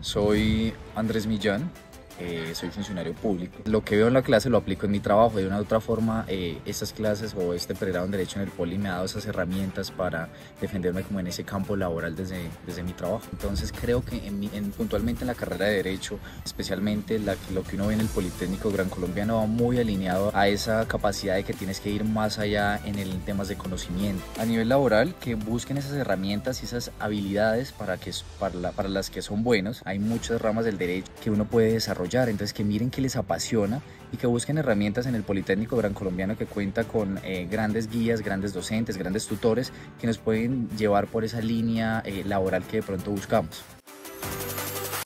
Soy Andrés Millán, soy funcionario público. Lo que veo en la clase lo aplico en mi trabajo. De una u otra forma, estas clases o este pregrado en Derecho en el Poli me ha dado esas herramientas para defenderme como en ese campo laboral desde mi trabajo. Entonces creo que puntualmente en la carrera de Derecho, especialmente lo que uno ve en el Politécnico Gran Colombiano, va muy alineado a esa capacidad de que tienes que ir más allá en temas de conocimiento. A nivel laboral, que busquen esas herramientas y esas habilidades para las que son buenos. Hay muchas ramas del derecho que uno puede desarrollar, entonces que miren qué les apasiona y que busquen herramientas en el Politécnico Gran Colombiano, que cuenta con grandes guías, grandes docentes, grandes tutores que nos pueden llevar por esa línea laboral que de pronto buscamos.